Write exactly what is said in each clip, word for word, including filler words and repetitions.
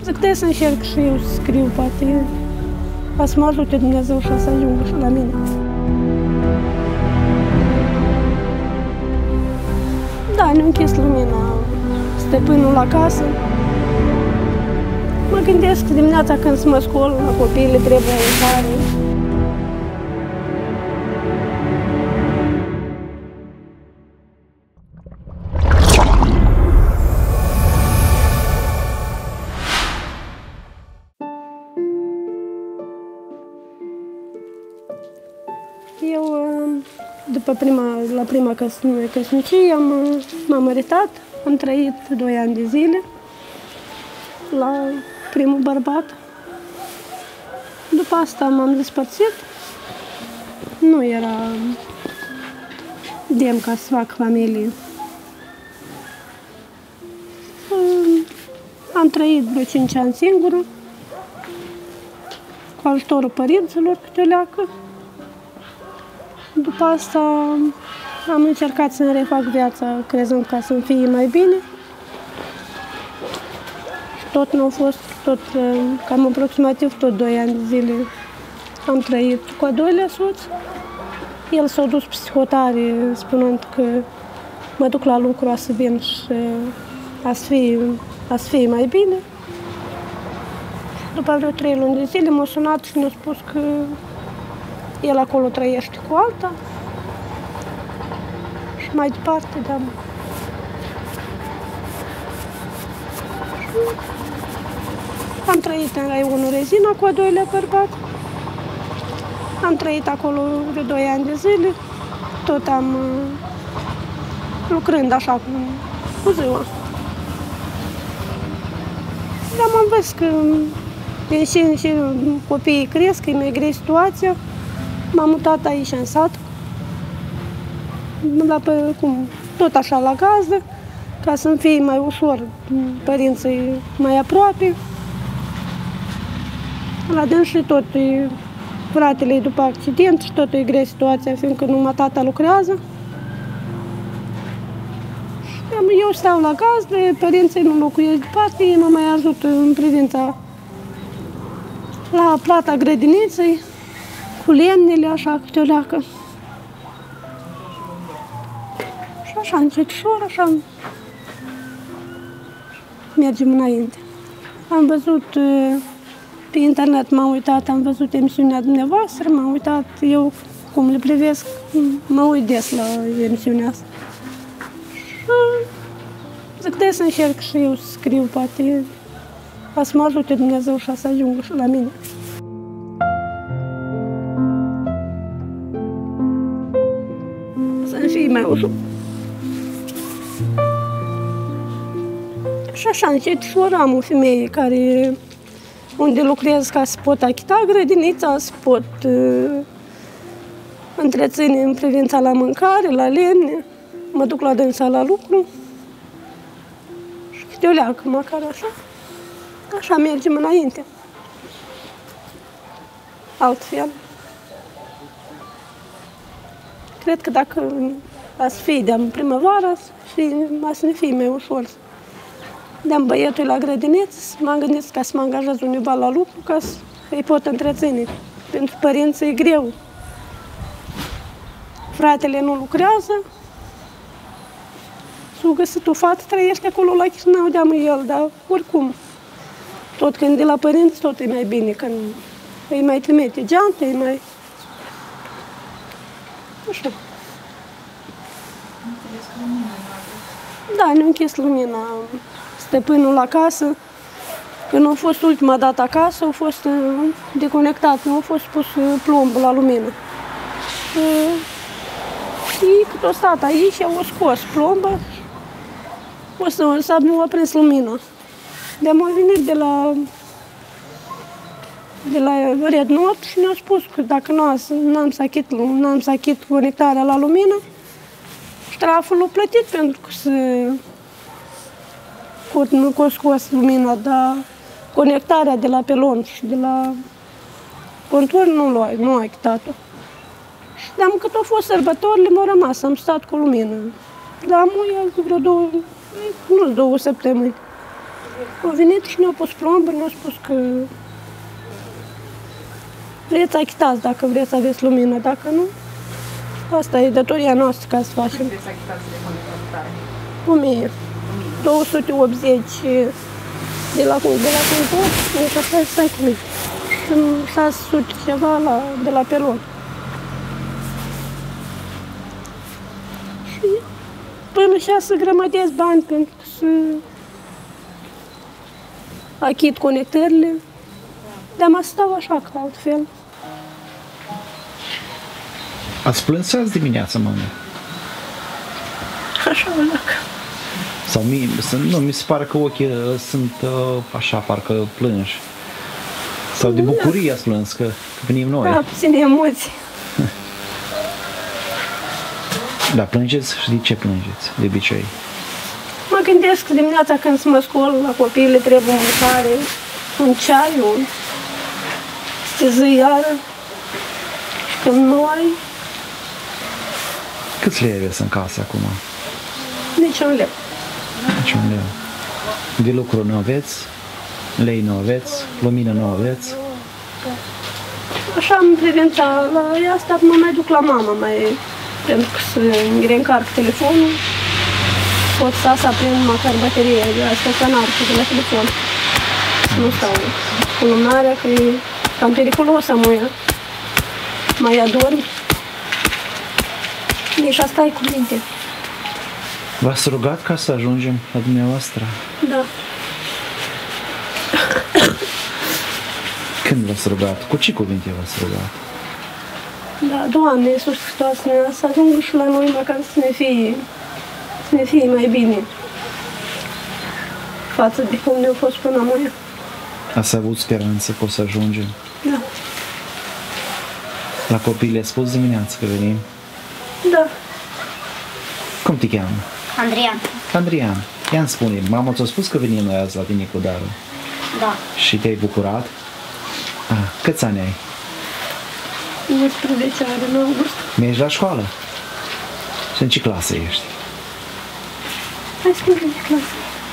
Zic, de să încerc și eu să scriu, poate, ca să mă ajute Dumnezeu și să ajungă și la mine. Da, ne-a închis lumina stăpânul la casă. Mă gândesc dimineața când să mă scol, la copiii le trebuie mâncare. Eu, după prima, la prima căsnicie, am, m-am măritat, am trăit doi ani de zile la primul bărbat. După asta m-am despărțit. Nu era demn ca să fac familie. Am trăit vreo cinci ani singură, cu ajutorul părinților câte o leacă. După asta am încercat să-mi refac viața, crezând ca să-mi fie mai bine. Și tot nu a fost, tot, cam aproximativ tot doi ani de zile am trăit cu a doilea soț. El s-a dus psihotare, spunând că mă duc la lucru, a să vin și a să fie, a să fie mai bine. După vreo trei luni de zile m-a sunat și mi-a spus că el acolo trăiește cu alta și mai departe, da. Am trăit în raionul Rezina cu a doilea bărbat. Am trăit acolo de doi ani de zile. Tot am lucrând așa cu, cu ziua. Dar am văzut că din și în și copiii cresc, e mai grea situația. M-am mutat aici în sat, la, cum, tot așa la gazdă, ca să-mi fie mai ușor, părinții mai aproape. La dânsii tot e, fratele e după accident și tot e grea situația, fiindcă numai tata lucrează. Eu stau la gazdă, părinții nu locuiesc departe, ei mă mai ajută în privința la plata grădiniței, cu lemnele, așa, câte o leacă. Și așa, încetișor, așa, mergem înainte. Am văzut pe internet, m-am uitat, am văzut emisiunea dumneavoastră, m-am uitat eu cum le privesc, mă uit des la emisiunea asta. Și zic, de să încerc și eu să scriu, poate, ca să mă ajute Dumnezeu și să ajungă și la mine. Să-mi fie mai ușor. Și așa, încetișor, am o femeie care, unde lucrez ca să pot achita grădinița, să pot uh, întreține în privința la mâncare, la lemne, mă duc la dânsa la lucru și câte o leacă, măcar așa. Așa mergem înainte. Altfel. Cred că dacă a să fie de-am primăvara, a să ne fie mai ușor. De-am băietul la grădiniță, m-am gândit ca să mă angajez undeva la lucru, ca să îi pot întreține. Pentru părinți e greu. Fratele nu lucrează, s-a găsit o fată, trăiește acolo la Chișinău, de-am el, dar oricum, tot când e la părinți, tot e mai bine, când îi mai trimite geante, îi mai... Așa. Da, ne-a închis lumina stăpânul la casă. Când a fost ultima dată acasă, a fost deconectat, nu a fost pus plombul la lumină. Și cât a stat aici, au scos plombă, o să s-a aprins lumina. De-am venit de la, de la Red Not și ne-au spus că dacă nu am să achit, n-am să achit conectarea la lumină, ștraful l-a plătit pentru că se nu a scos lumina, dar conectarea de la pelon și de la contur nu l-a nu a achitat-o. Și de-am cât au fost sărbătorile, m-au rămas, am stat cu lumină. Dar am vreo două, nu două săptămâni. Au venit și ne-au pus plomburi, ne-au spus că vreți achitați dacă vreți să aveți lumină, dacă nu, asta e datoria noastră ca să facem. Cât vreți să achitați de conectare? o mie două sute optzeci de la de la contor, deci asta e stai cu mine. Și șase sute ceva la, de la pelon. Și până și să grămădesc bani pentru să achit conectările, dar mă stau așa ca altfel. Ați plâns azi dimineața, mama? Așa, dacă. Sau mie, nu, mi se pare că ochii sunt uh, așa, parcă plângi. Sau de bucurie ați plâns că, că venim noi. Da, puține emoții. Da, plângeți și de ce plângeți, de obicei? Mă gândesc dimineața când să mă scol la copii, le trebuie mâncare, un ceai, un stezăiară. Și când nu ai, Câți lei aveți în casă acum? nici un leu. Nici un leu. De lucru nu aveți, lei nu aveți, lumină nu aveți. Așa în privința la asta mă mai duc la mama, mai, pentru că să îmi reîncarc telefonul. Pot să să aprind măcar bateria de asta canarcă de la telefon. Nu stau cu lumânarea, că e cam periculos amuia. Mai adorm. Deci asta e cu minte. V-ați rugat ca să ajungem la dumneavoastră? Da. Când v-ați rugat? Cu ce cuvinte v-ați rugat? Da, Doamne, Iisus Hristos, să ajungă și la noi măcar să ne fie, să ne fie mai bine față de cum ne-a fost până acum. Ați avut speranță că o să ajungem? Da. La copii le-ați spus dimineața că venim? Da. Cum te cheamă? Andrian. Andrian. Ia-mi spune, mama ți-a spus că venim noi azi la tine cu darul? Da. Și te-ai bucurat? Ah, câți ani ai? unsprezece ani în august. Mergi la școală? Și în ce clasă ești? Hai să mergem de clasă.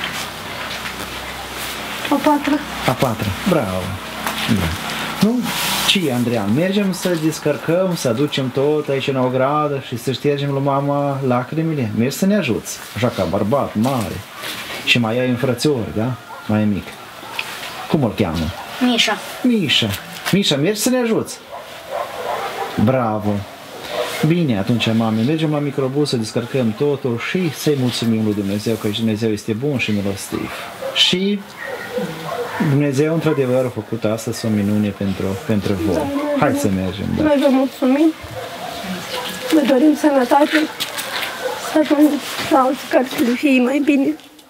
A patra. A patra. Bravo. Da. Nu? Ce, Andrian? Mergem să descărcăm, să aducem tot aici în o gradă și să ștergem lui mama lacrimile? Mergi să ne ajuți. Așa ca bărbat mare. Și mai ai un frățior, da? Mai mic. Cum îl cheamă? Mișa. Mișa. Mișa, mergi să ne ajuți. Bravo. Bine, atunci, mame, mergem la microbus să descărcăm totul și să-i mulțumim lui Dumnezeu, că Dumnezeu este bun și milostiv. Și Dumnezeu, într-adevăr, a făcut astăzi o minune pentru, pentru voi. Da, Hai să mergem, da. Noi vă mulțumim. Vă dorim sănătate. Să ajungem la alții care să le fie mai bine.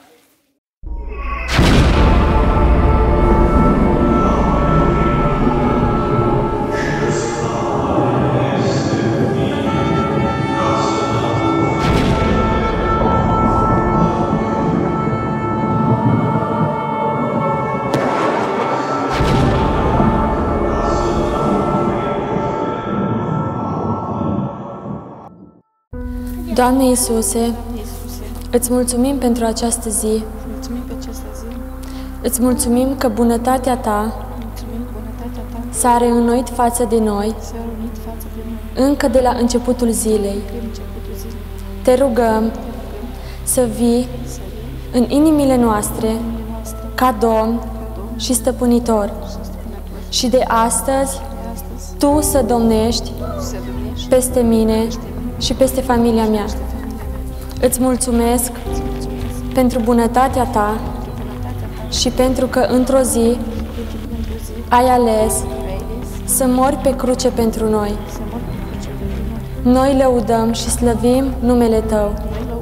Doamne Iisuse, îți mulțumim pentru această zi. Mulțumim pe această zi. Îți mulțumim că bunătatea Ta Mulțumim bunătatea Ta s-a reînnoit față de noi s-a reunit față de noi încă de la începutul zilei. prin începutul zilei. Te rugăm să vii în inimile noastre ca Domn și Stăpânitor și de astăzi Tu să domnești peste mine și peste familia mea. Îți mulțumesc pentru bunătatea Ta și pentru că într-o zi ai ales să mori pe cruce pentru noi. Noi lăudăm și slăvim numele Tău.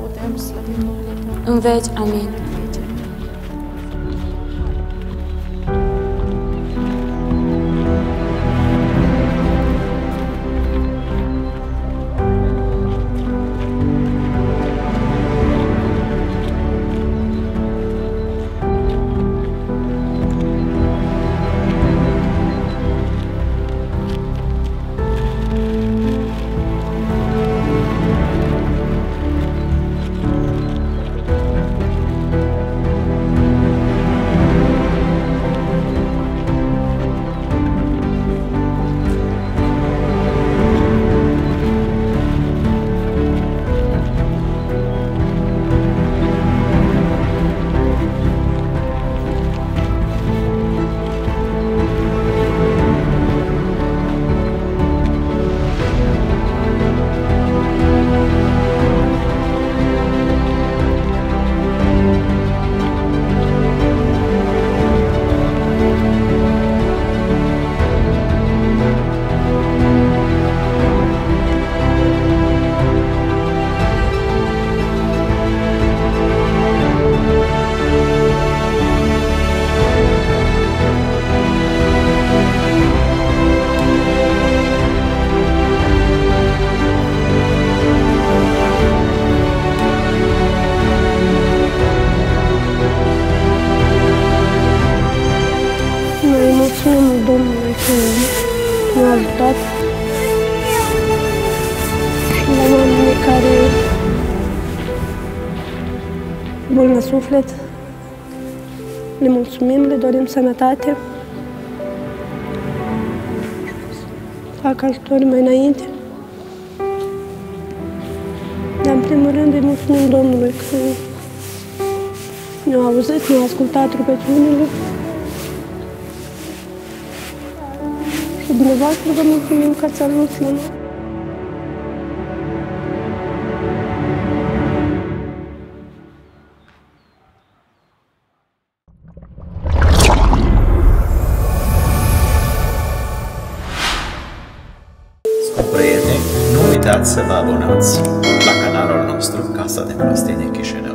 În veci, amin. Domnului că ne-a ajutat și la oamenii care bun la suflet. Le mulțumim, le dorim sănătate. Fac ajutor mai înainte. Dar în primul rând îi mulțumim Domnului că ne-a auzit, ne-a ascultat rugăciunile. Și dumneavoastră vă mulțumim că ați ajuns la noi. Prieteni, nu uitați să vă abonați la canalul nostru Casa de Prostenie Chișinău.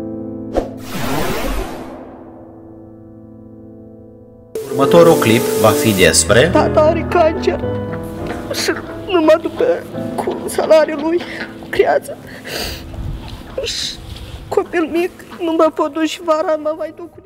Următorul clip va fi despre... Tata are cancer și numai după cu salariul lui creează. Și copil mic, nu mă pot duce vara, mă mai duc cu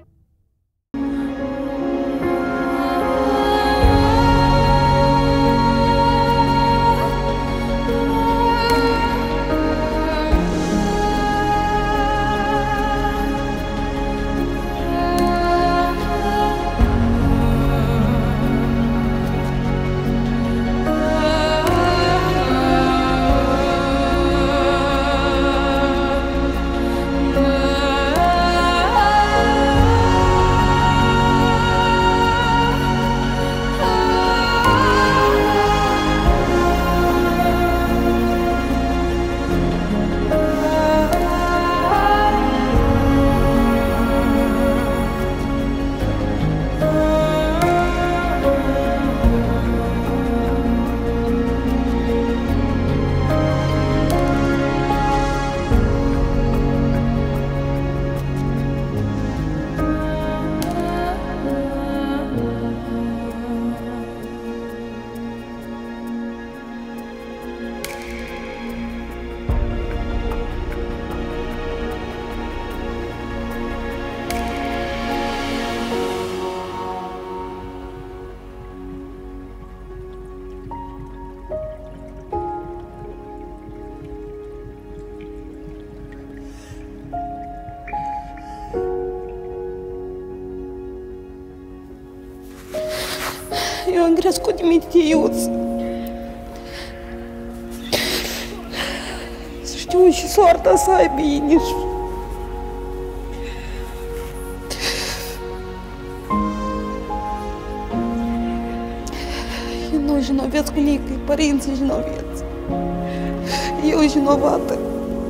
Eu am crescut de mititiuț. Să știu și soarta să ai bine. Eu nu jinoveț cu nicăi, părinții jinoveți. Eu jinovată.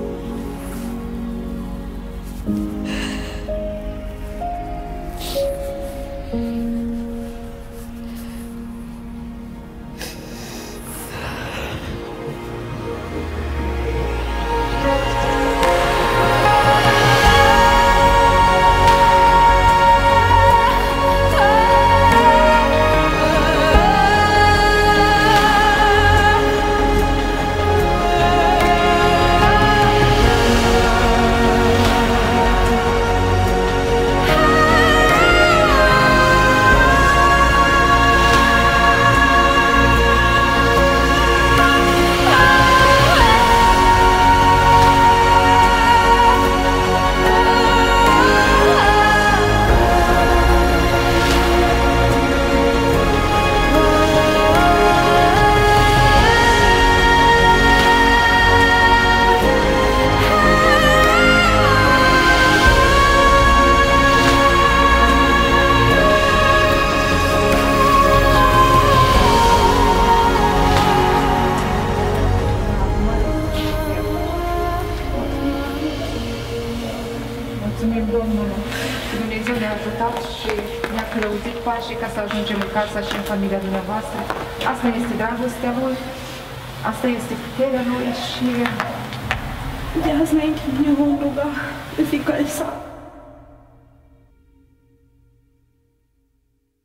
Mulțumim Domnului! Dumnezeu ne-a ajutat și ne-a călăuzit pașii ca să ajungem în casa și în familia dumneavoastră. Asta este dragostea Lui, asta este puterea Lui și de azi înainte ne vom ruga în fiecare seară.